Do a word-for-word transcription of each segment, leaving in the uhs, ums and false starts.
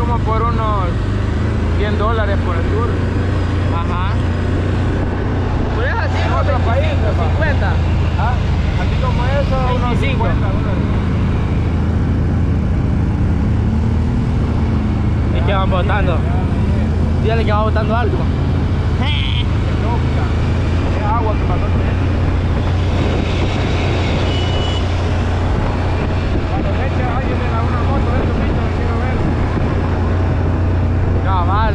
como por unos cien dólares por el tour. Ajá. Pues así En como otro país, papá. cincuenta. Ah, así como eso, unos veinticinco. cincuenta dólares. Y que van botando. Dígale que va botando algo. Es agua que pasó por él. Cuando le eche a alguien a una moto de esos bichos que quiero ver. Cabal.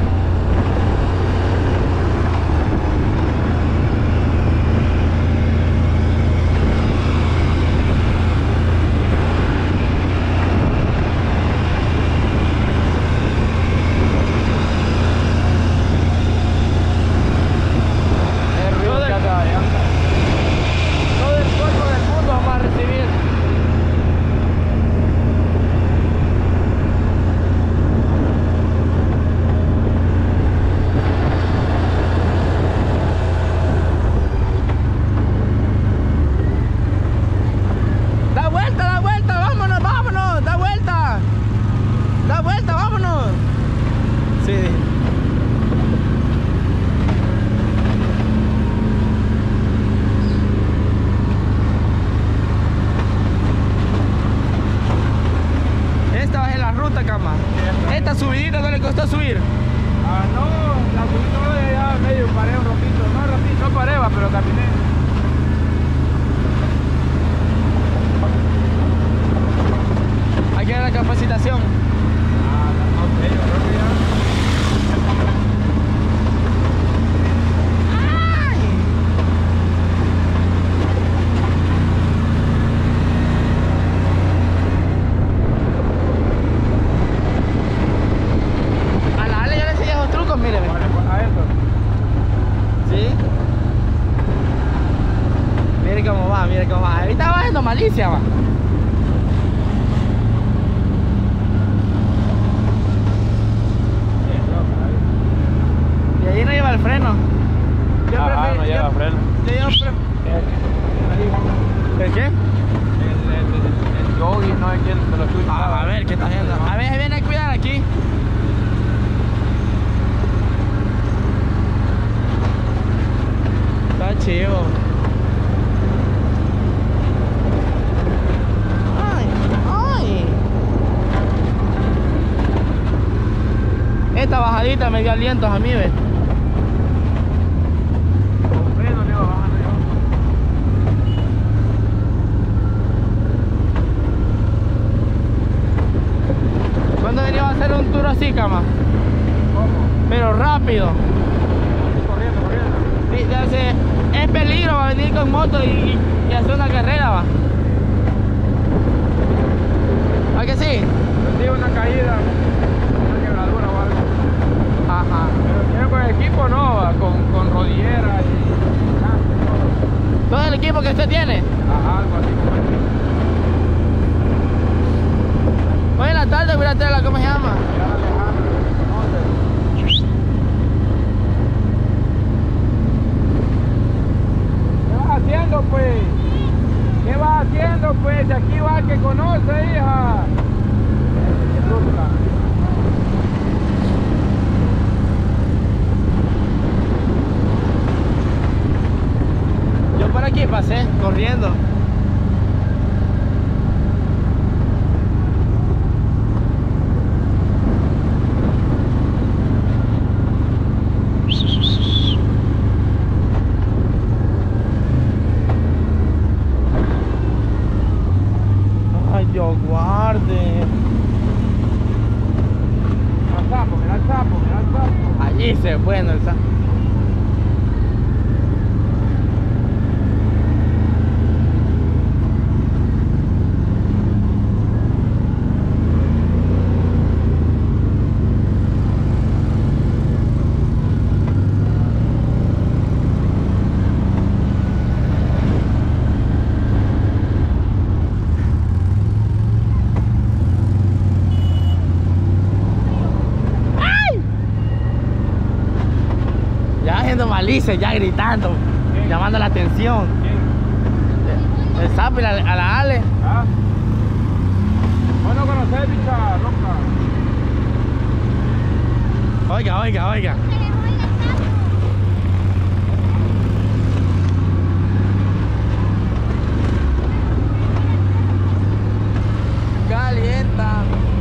Todo el polvo del mundo vamos a recibir. Da vuelta, da vuelta, vámonos, vámonos, da vuelta. Da vuelta, vámonos. Sí. Esta va a ser la ruta, cama. Esta subidita no le costó subir. Ah, no, la subida de allá medio paré un ratito. No, ratito, no paré, va, pero caminé. Aquí hay la capacitación. Ah, no sé, yo creo que ya. A la Ale ya le enseñé esos trucos, mire. Vale, pues a eso. ¿Sí? Mire cómo va, mire cómo va. Ahorita va haciendo malicia, va. Y ahí no lleva el freno. Yo Ah, prefiero- no lleva yo- freno. yo- yo pre- ¿El qué? El, el, el, el yogi no es quien te lo sube. Ah, a ver, ¿qué está haciendo? A ver, viene a cuidar aquí. Está chido. Ay, ay. Esta bajadita me dio alientos a mí, ¿ves? Con freno le iba bajando yo. ¿Cuándo deberíamos hacer un tour así, cama? ¿Cómo? Pero rápido. Corriendo, corriendo. Sí, ya sé, es peligro va a venir con moto y, y hacer una carrera, va. ¿A que sí? Sentí una caída, una quebradura o algo. Ajá. Pero con el equipo no, va, con, con rodillera y casco y todo. ¿Todo el equipo que usted tiene? Ajá, algo así como eso. Hoy en la tarde voy a traer la, ¿cómo se llama? Mira a Alejandro, que conoce. ¿Qué vas haciendo, pues? ¿Qué vas haciendo, pues? Aquí va el que conoce, hija. Qué ruta. Yo por aquí pasé, corriendo. Ay, Dios guarde. Mira el sapo, mira el sapo, mira el sapo. Allí se bueno el sa- malicia, ya gritando, ¿Quién? llamando la atención. ¿Quién? El sapo y la, a la Ale. ¿Ah? ¿Vos no conocés, bicha loca? Oiga, oiga, oiga. Calienta.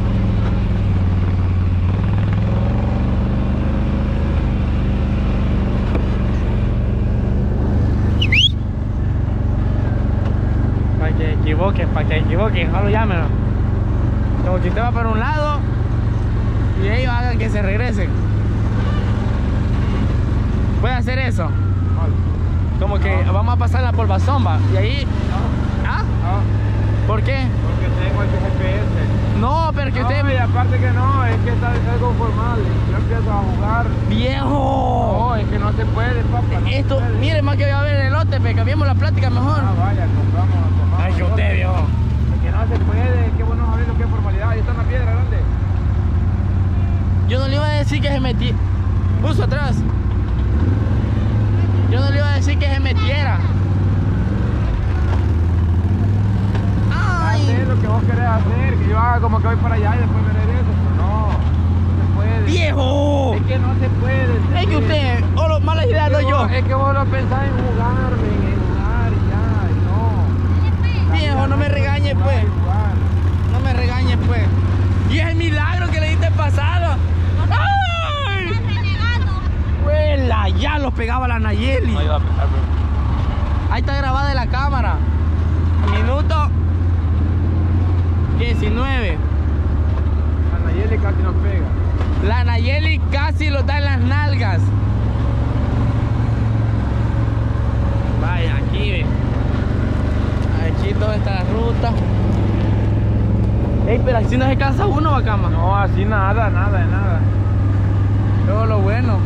Para que equivoquen, para que equivoquen, solo llámenlo. Como que usted va para un lado y ellos hagan que se regresen. ¿Puede hacer eso? Como que No. vamos a pasar la polvazomba y ahí... No, ¿Ah? no, ¿Por qué? porque tengo el G P S. No, pero que No, usted... y aparte que no, es que está es algo formal. Yo empiezo a jugar. ¡Viejo! No, es que no se puede, papá. No Esto, se puede. mire, más que voy a ver el elote, pe, cambiemos la plática mejor. Ah, vaya, compramos, compramos. Ay, que usted, viejo. Es que no se puede, qué bueno saber lo que es formalidad. Ahí está una piedra grande. Yo no le iba a decir que se metiera. Puso atrás. Yo no le iba a decir que se metiera. Hacer Ay, lo que vos querés hacer, que yo haga como que voy para allá y después me regreso. Pero no, no se puede. viejo. Es que no se puede. Es que usted, o lo malas ideas doy yo. Es que vos lo pensás en jugar, men, en jugar y ya, y no. Viejo, no me regañe, Jugar pues. y jugar. No me regañes, pues. Y es el milagro que le diste pasado. ¡Ay! ¡Huela! Ya los pegaba la Nayeli. Ahí va a pegar, bro. Ahí está grabada en la cámara. Minuto diecinueve. La Nayeli casi nos pega. La Nayeli casi lo da en las nalgas. Vaya, aquí ve. Aquí toda esta ruta. Ey, pero así no se cansa uno, Bacama. No, así nada, nada, de nada. Todo lo bueno.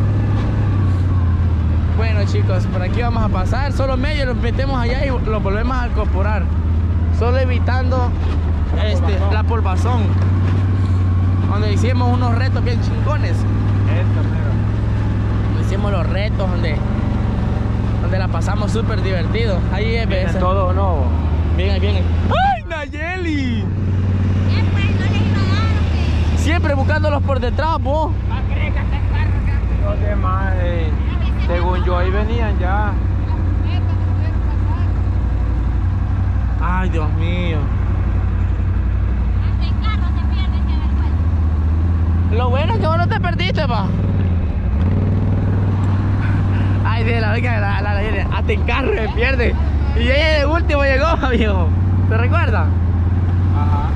Bueno, chicos, por aquí vamos a pasar. Solo medio los metemos allá y los volvemos a incorporar. Solo evitando La este, polvazón. la polvazón. Donde hicimos unos retos bien chingones. Esto, mira. Hicimos los retos donde, donde la pasamos súper divertido. Ahí es, Viene ves. todo nuevo. Bien, ahí viene. ¡Ay, Nayeli! Siempre buscándolos por detrás, vos. Los demás, eh, según yo, ahí venían ya. Ay, Dios mío. Lo bueno es que vos no te perdiste, pa. Ay, de la oiga, la, la, la, hasta en carro se pierde. Y ella de último llegó, viejo. ¿Te recuerdas? Ajá.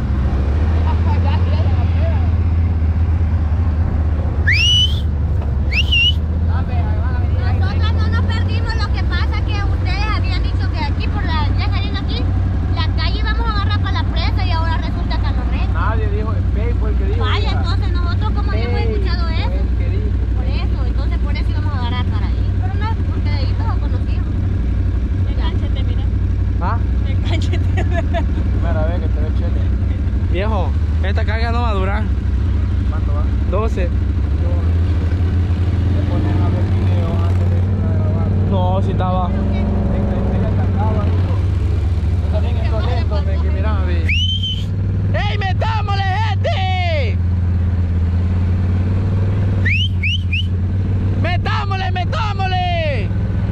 Nosotras no nos perdimos, lo que pasa que ustedes habían dicho que aquí por la, ya saliendo aquí, la calle íbamos a agarrar para la presa y ahora resulta que no renta. Nadie dijo, Pei fue el que dijo. Vaya, hija. entonces nosotros como habíamos Pei escuchado fue eso, el que dijo. por eso, entonces por eso íbamos a agarrar para ahí. Pero no, porque de ahí todos conocíamos. Engánchate, mira. ¿Ah? Engánchate. Mira, ve que te ve chele. Viejo, esta carga no va a durar. ¿Cuánto va? doce. Te pones a ver videos antes de empezar a grabar. No, si estaba. Yo también estoy lento, men, que mira, ve. ¡Ey, metámosle, gente! ¡Metámosle, metámosle!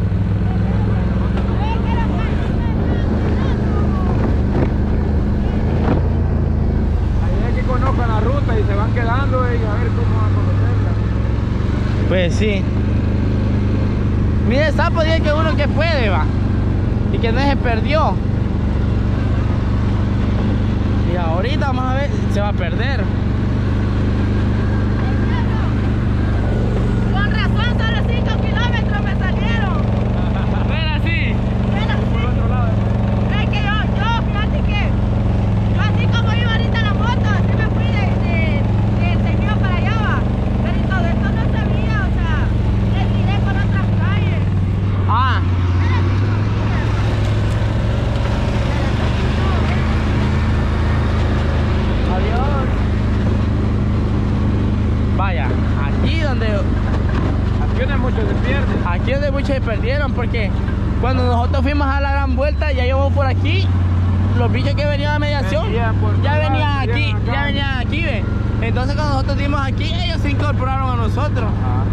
Ahí es que conozcan la ruta y se van quedando eh, y a ver cómo van a conocerla. Pues sí. Mire, sapo dice que uno que puede, va. Y que no se perdió. Y ahorita vamos a ver, se va a perder. Con razón, solo cinco kilómetros me salieron. Ven así. Bueno, Por otro lado, es que yo, yo, fíjate que yo así como iba ahorita en la moto, así me fui de, de, de Señor para allá, va. Pero y todo esto no sabía, o sea, le tiré por otras calles. Ah, adiós. Vaya, aquí donde aquí donde muchos se pierden. aquí donde muchos se perdieron porque cuando nosotros fuimos a la gran vuelta ya llevamos por aquí los bichos que venían a mediación Venían por ya todas, venían aquí, venían acá. ya venían aquí, ve. Entonces cuando nosotros dimos aquí, ellos se incorporaron a nosotros. Ajá.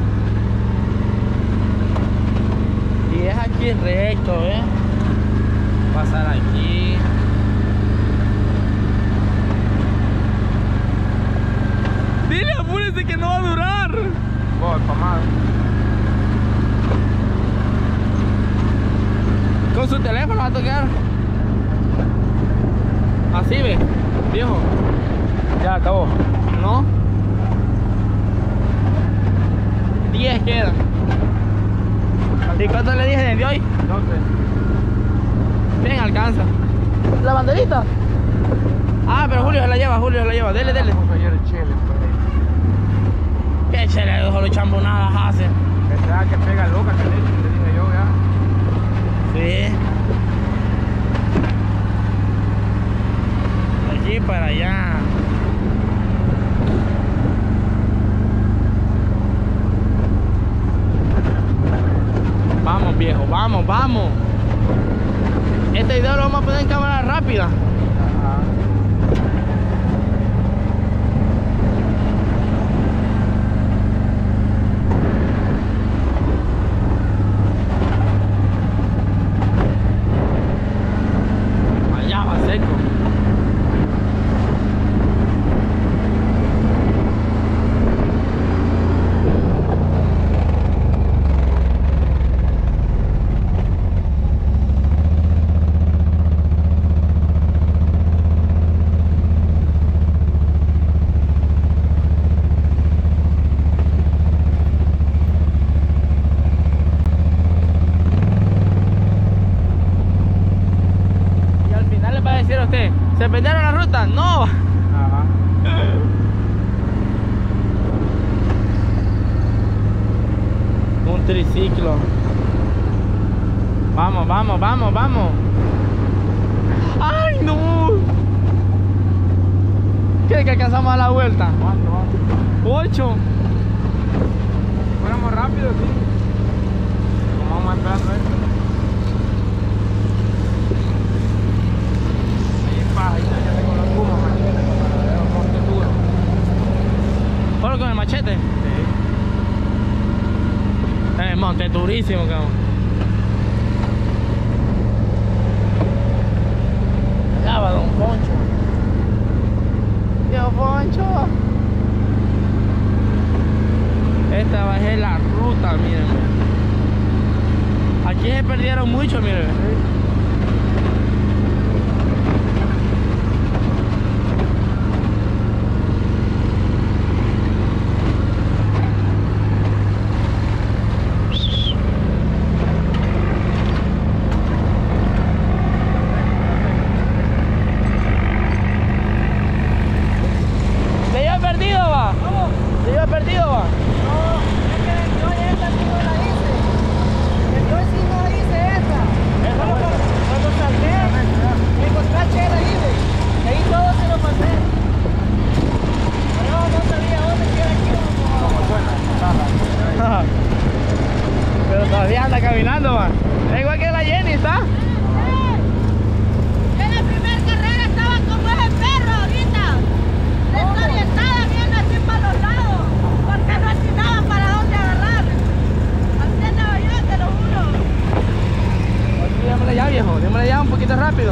Y es aquí recto, ¿eh? Pasar aquí. Dile, apúrese que no va a durar. Voy, pa' más. Con su teléfono va a tocar. Así ve, viejo. Ya acabó. ¿No? diez quedan. ¿Y cuánto le dije de hoy? No sé. Bien, alcanza. ¿La banderita? Ah, pero Julio se la lleva, Julio se la lleva. Dele, dele. Vamos ayer el chile, pues. ¿Qué chile? Solo chambonadas hace. Que sea que pega loca, que le dije yo, ya. Sí. De aquí para allá. Vamos, viejo, vamos, vamos. Este video lo vamos a poner en cámara rápida. Ajá. Allá va seco. Usted, ¿se perdieron la ruta? No. Ajá. Un triciclo. Vamos, vamos, vamos, vamos. ¡Ay, no! ¿Qué que alcanzamos a la vuelta? ¿Cuánto vamos? Ocho. Fuéramos rápido, sí. Como vamos esperando esto. Ahí ya tengo los pumas, machete, con los montes duros. ¿Solo con el machete? Sí. El monte es durísimo, cabrón. Allá va Don Poncho. Dios Poncho. Esta va a ser la ruta, miren. Aquí se perdieron mucho, miren. Pero todavía anda caminando, man. Es igual que la Jenny, ¿está? Yo en la primera carrera estaba como ese perro ahorita, desorientada, viendo así para los lados, porque no atinaba para dónde agarrar. Así andaba yo, te lo juro. Aquí, démosle ya, viejo, démosle ya un poquito rápido.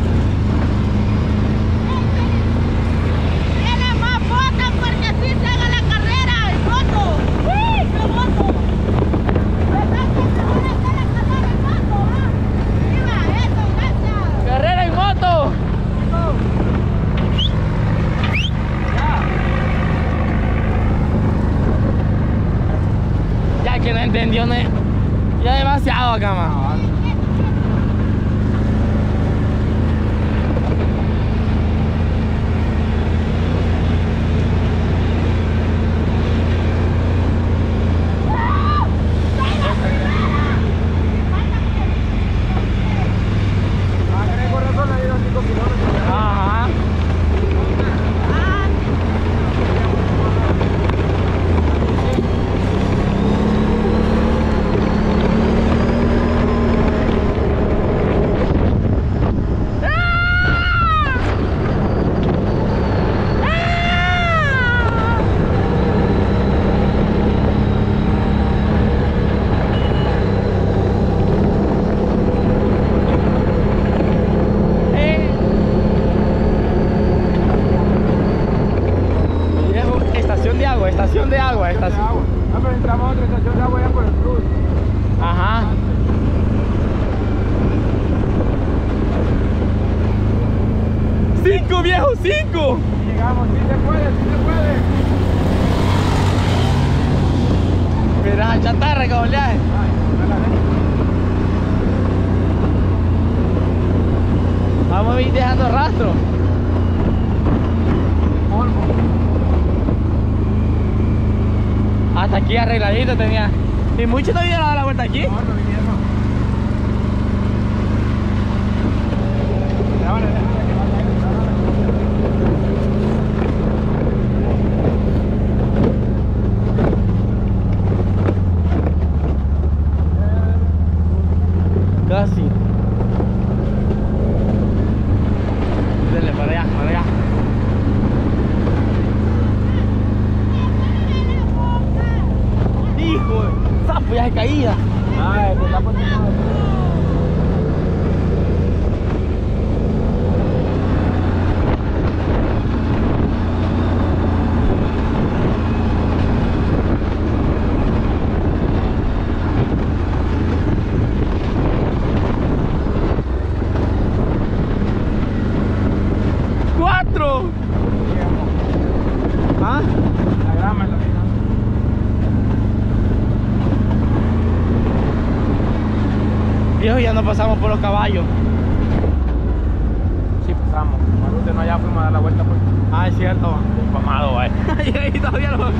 Tiene más botas porque así se haga la carrera en moto. ¡Uy, qué moto! ¿Verdad que se van a hacer la carrera en moto, ah? ¡Viva eso, gracias! ¡Carrera en moto! Ya que no entendió, no, ya demasiado acá, man. Ajá. agua, estación de agua, estación. agua. Ah, pero entramos a otra estación de agua ya por el cruz. Ajá. ¡Cinco, viejo! ¡Cinco! Y llegamos, sí se puede, sí se puede. Mira, chatarra, caboleaje. Ay, a la vez. Vamos a ir dejando rastro. Polvo. Hasta aquí arregladito tenía. Y mucho no vinieron a dar la vuelta aquí. No, no vinieron. Ahora, déjame que vaya ahí. Casi. Dale para allá, para allá. Hijo, de sapo ya se caía. Ay, se está poniendo. ¡Cuatro! ¿Ah? La grama es la final. Viejo, ya no pasamos por los caballos. Sí, pasamos. Cuando no allá fuimos a dar la vuelta, pues. Ah, es cierto. Pamado, vaya. Y ahí todavía no.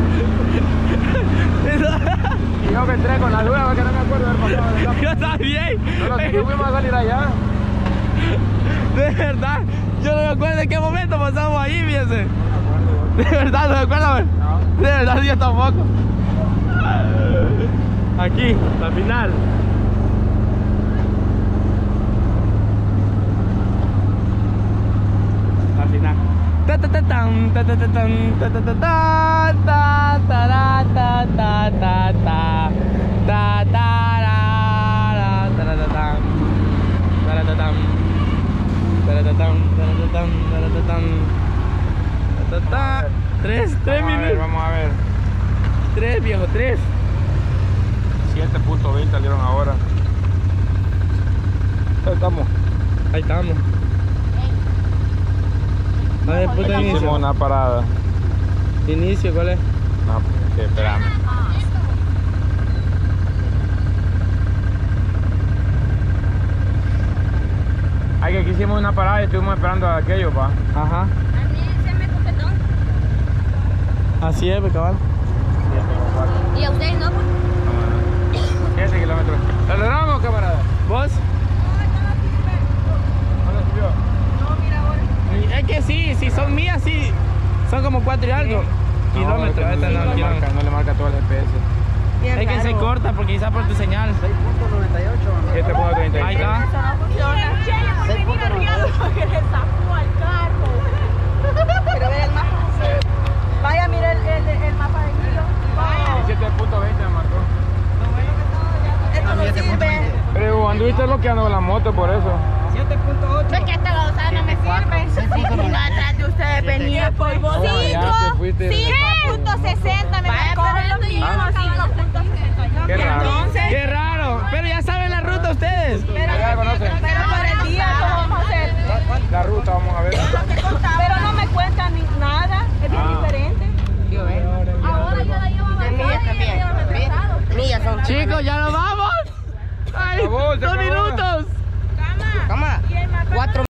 Y yo que entré con la duda porque no me acuerdo del pasado de la. Yo también. Solo sé que fuimos a salir allá. De verdad, yo no me acuerdo en qué momento pasamos ahí, fíjense. No me acuerdo. De verdad, ¿no me acuerdo? No. De verdad, yo tampoco. Aquí, al final. Al final. Ta ta ta tan, ta ta ta tan, ta ta ta ta ta ta ra, ta ta ta ta ta ta ra, ra, ta ra, ta tan, ta ra, ta tan, ta ra, ta tan, ta ra, ta tan, ta ra, ta tan, ta ta ta. Tres, tres Vamos a ver, minutos. vamos a ver. Tres, viejo, tres. siete punto veinte salieron ahora. Ahí estamos. Ahí estamos. A ver, puta Hicimos inicio. una parada. Inicio, ¿cuál es? No, que esperamos. Ay, que aquí hicimos una parada y estuvimos esperando a aquello, pa. Ajá. Así es, pues, cabal. ¿Y a ustedes no? siete kilómetros. ¿Lo logramos, camarada? ¿Vos? ¿Cuándo subió? No, mira ahora. Es que sí, si son mías, sí. Son como cuatro y algo. Kilómetros, no, esta no, no, le kilómetros. marca, no le marca todo el G P S. Es que se corta porque quizás por tu señal. siete punto treinta y Ahí tres. está. Eso no funciona. Por venir arriando porque le sacó al carro. Pero ve el mapa. Vaya, mira el, el, el mapa de Guillo. Vaya. siete punto veinte me marcó. Esto no sirve. Pero anduviste bloqueando la moto por eso. Es que esta losada no me sirve. Venga atrás de ustedes, venía por vos. Oh, ya te fuiste. cinco punto sesenta me marcó. cinco punto sesenta. Qué raro. Entonces, Qué raro. Pero ya saben la ruta ustedes. pero, Ya la conocen. pero para el día, ¿cómo vamos a hacer? La ruta, vamos a ver. Pero no me cuentan ni nada, es bien Ah. diferente. Ahora yo la llevo a millas también. Millas son. Chicos, ya nos vamos. Ay, acabó, se dos acabó. minutos. Cama. ¿Y el mapa? Cuatro